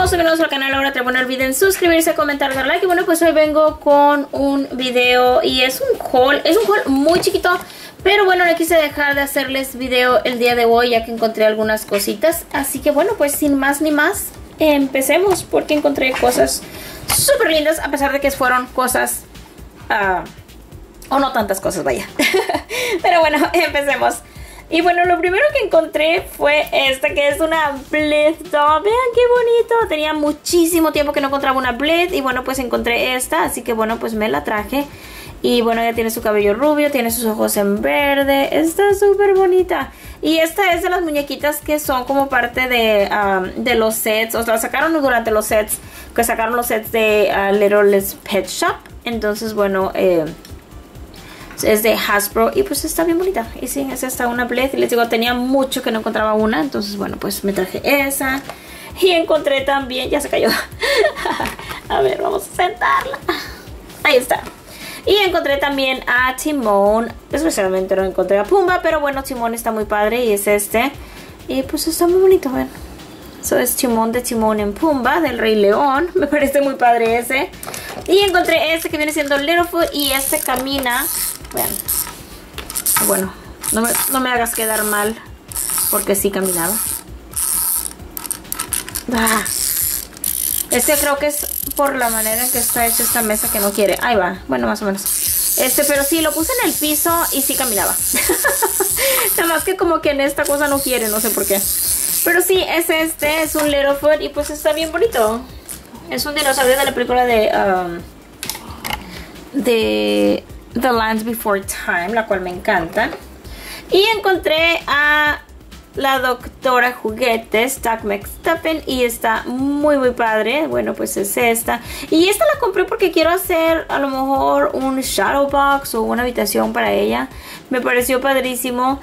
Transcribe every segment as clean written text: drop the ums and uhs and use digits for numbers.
como son nuevos al canal, ahora no olviden suscribirse, comentar, dar like. Y bueno, pues hoy vengo con un video y es un haul muy chiquito. Pero bueno, no quise dejar de hacerles video el día de hoy ya que encontré algunas cositas. Así que bueno, pues sin más ni más, empecemos porque encontré cosas súper lindas. A pesar de que fueron cosas, o no tantas cosas, vaya. Pero bueno, empecemos. Y bueno, lo primero que encontré fue esta, que es una Bled doll. Vean qué bonito. Tenía muchísimo tiempo que no encontraba una Bled. Y bueno, pues encontré esta. Así que bueno, pues me la traje. Y bueno, ella tiene su cabello rubio, tiene sus ojos en verde. Está súper bonita. Y esta es de las muñequitas que son como parte de los sets. O sea, sacaron durante los sets, que sacaron los sets de Little Pet Shop. Entonces, bueno, es de Hasbro y pues está bien bonita. Y sí, es esta una Bled. Y les digo, tenía mucho que no encontraba una. Entonces, bueno, pues me traje esa. Y encontré también, ya se cayó. A ver, vamos a sentarla. Ahí está. Y encontré también a Timón. Especialmente no encontré a Pumba, pero bueno, Timón está muy padre y es este. Y pues está muy bonito, ven. Eso es Timón de Timón en Pumba, del Rey León. Me parece muy padre ese. Y encontré este que viene siendo Littlefoot y este camina. Vean. Bueno, no me hagas quedar mal, porque sí caminaba. Este creo que es por la manera en que está hecha esta mesa que no quiere. Ahí va, bueno, más o menos. Pero sí, lo puse en el piso y sí caminaba. Nada más que como que en esta cosa no quiere, no sé por qué. Pero sí, es un Littlefoot y pues está bien bonito. Es un dinosaurio de la película de The Lands Before Time, la cual me encanta. Y encontré a la Doctora Juguetes, Doc McStuffin, y está muy muy padre. Bueno, pues es esta. Y esta la compré porque quiero hacer a lo mejor un shadow box o una habitación para ella. Me pareció padrísimo.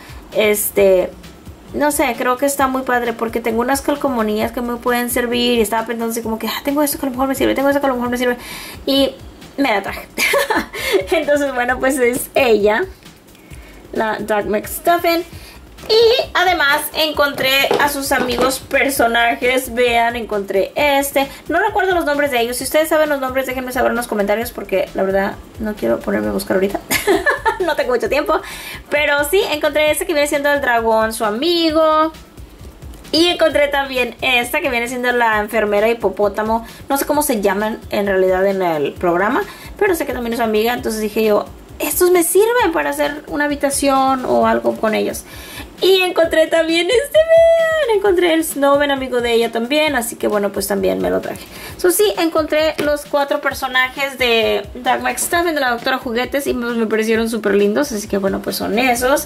No sé, creo que está muy padre porque tengo unas calcomanías que me pueden servir. Y estaba pensando así como que tengo esto que a lo mejor me sirve, tengo esto que a lo mejor me sirve. Y me la traje. Entonces, bueno, pues es ella, la Doc McStuffin. Y además encontré a sus amigos personajes. Vean, encontré no recuerdo los nombres de ellos. Si ustedes saben los nombres, déjenme saber en los comentarios, porque la verdad no quiero ponerme a buscar ahorita. No tengo mucho tiempo. Pero sí, encontré que viene siendo el dragón, su amigo. Y encontré también esta que viene siendo la enfermera hipopótamo. No sé cómo se llaman en realidad en el programa, pero sé que también es su amiga. Entonces dije yo, estos me sirven para hacer una habitación o algo con ellos. Y encontré también vean, encontré el Snowman, amigo de ella también. Así que bueno, pues también me lo traje. Sí, encontré los 4 personajes de Doc McStuffin, de la Doctora Juguetes, y me parecieron súper lindos. Así que bueno, pues son esos.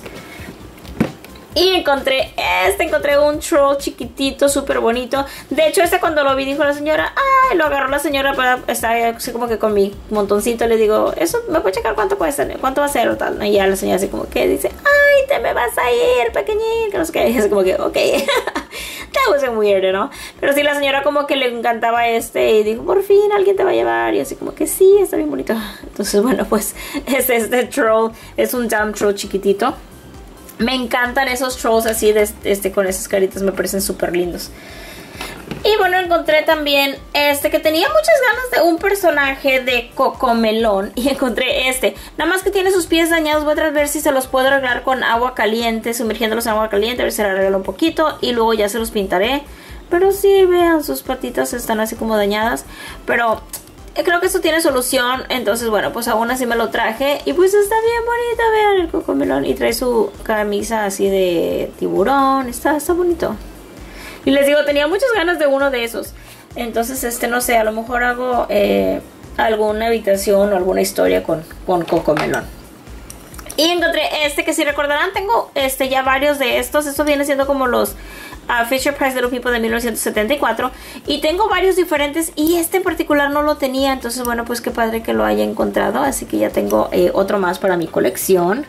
Y encontré encontré un troll chiquitito, súper bonito. De hecho, cuando lo vi dijo la señora, ¡ay! Lo agarró la señora para estar así como que con mi montoncito. Le digo, ¿eso me puede checar cuánto cuesta? ¿Cuánto va a ser o tal? Y ya la señora así como que dice, ¡ay! Te me vas a ir, pequeñín. Que no sé qué. Y así como que, ok. That was weird, ¿no? Pero sí, la señora como que le encantaba y dijo, por fin alguien te va a llevar. Y así como que sí, está bien bonito. Entonces, bueno, pues este troll es un damn troll chiquitito. Me encantan esos trolls así con esas caritas, me parecen súper lindos. Y bueno, encontré también que tenía muchas ganas de un personaje de Cocomelón. Y encontré nada más que tiene sus pies dañados. Voy a ver si se los puedo arreglar con agua caliente, sumergiéndolos en agua caliente, a ver si se le arregla un poquito. Y luego ya se los pintaré. Pero sí, vean, sus patitas están así como dañadas. Pero creo que esto tiene solución. Entonces, bueno, pues aún así me lo traje. Y pues está bien bonito, vean el Cocomelón. Y trae su camisa así de tiburón. Está bonito. Y les digo, tenía muchas ganas de uno de esos. Entonces, no sé, a lo mejor hago alguna habitación o alguna historia con Cocomelón. Y encontré que si recordarán, tengo ya varios de estos. Esto viene siendo como los Fisher Price Little People de 1974. Y tengo varios diferentes. Y en particular no lo tenía. Entonces, bueno, pues qué padre que lo haya encontrado. Así que ya tengo otro más para mi colección.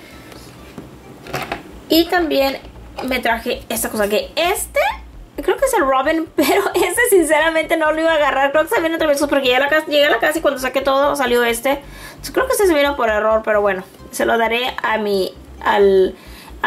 Y también me traje esta cosa que creo que es el Robin, pero sinceramente no lo iba a agarrar. Creo que se viene otra vez porque llegué a la casa y cuando saqué todo salió Entonces, creo que se vino por error, pero bueno, se lo daré a mi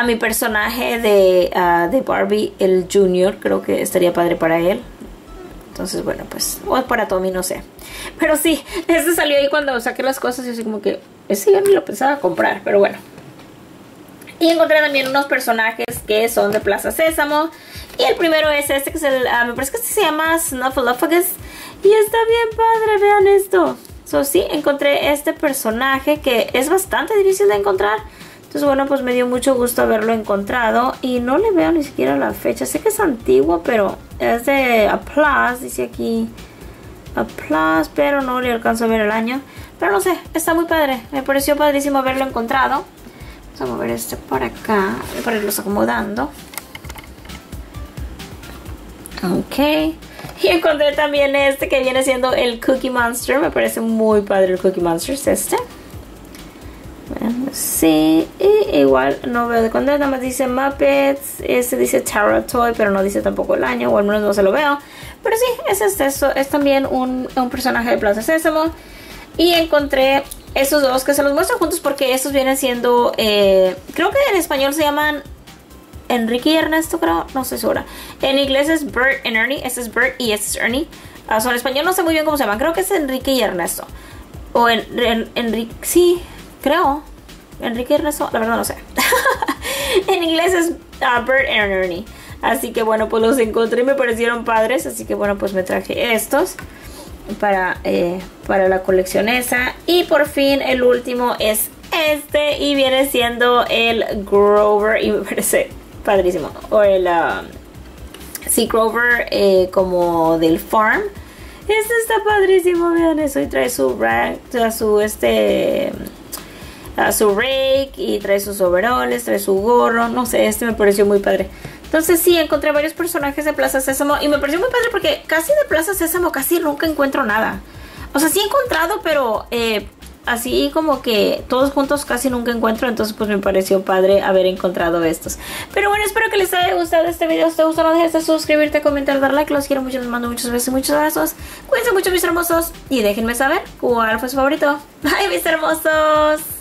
personaje de Barbie, el Junior. Creo que estaría padre para él. Entonces, bueno, pues, o para Tommy, no sé. Pero sí, este salió ahí cuando saqué las cosas y así como que, ese yo ni lo pensaba comprar, pero bueno. Y encontré también unos personajes que son de Plaza Sésamo. Y el primero es este, que es el, me parece que este se llama Snuffleupagus. Y está bien padre, vean esto. So, sí, encontré este personaje que es bastante difícil de encontrar. Entonces, bueno, pues me dio mucho gusto haberlo encontrado. Y no le veo ni siquiera la fecha. Sé que es antiguo, pero es de Applause, dice aquí. Applause, pero no le alcanzo a ver el año. Pero no sé, está muy padre. Me pareció padrísimo haberlo encontrado. Vamos a mover este por acá, para irlos acomodando. Ok. Y encontré también este que viene siendo el Cookie Monster. Me parece muy padre el Cookie Monster, es este. Bueno, sí, y igual no veo de cuándo, nada más dice Muppets. Este dice Tara Toy, pero no dice tampoco el año, o al menos no se lo veo. Pero sí, es este, es también un personaje de Plaza Sésamo. Y encontré esos dos que se los muestro juntos porque estos vienen siendo, creo que en español se llaman Enrique y Ernesto, creo, no estoy segura. En inglés es Bert and Ernie, este es Bert y este es Ernie. En español no sé muy bien cómo se llaman, creo que es Enrique y Ernesto. O Enrique, sí, creo. Enrique y Ernesto, la verdad no sé. En inglés es Bert and Ernie. Así que bueno, pues los encontré y me parecieron padres. Así que bueno, pues me traje estos para la colección esa. Y por fin el último es este y viene siendo el Grover y me parece padrísimo. O el sí, Grover como del farm. Este está padrísimo, vean eso. Y trae su rake, su rake y trae sus overoles, trae su gorro. No sé, este me pareció muy padre. Entonces sí, encontré varios personajes de Plaza Sésamo y me pareció muy padre porque casi de Plaza Sésamo casi nunca encuentro nada. O sea, sí he encontrado, pero así como que todos juntos casi nunca encuentro. Entonces pues me pareció padre haber encontrado estos. Pero bueno, espero que les haya gustado este video. Si te gustó, no dejes de suscribirte, comentar, dar like. Los quiero mucho, les mando muchos besos y muchos abrazos. Cuídense mucho, mis hermosos, y déjenme saber cuál fue su favorito. Bye, mis hermosos.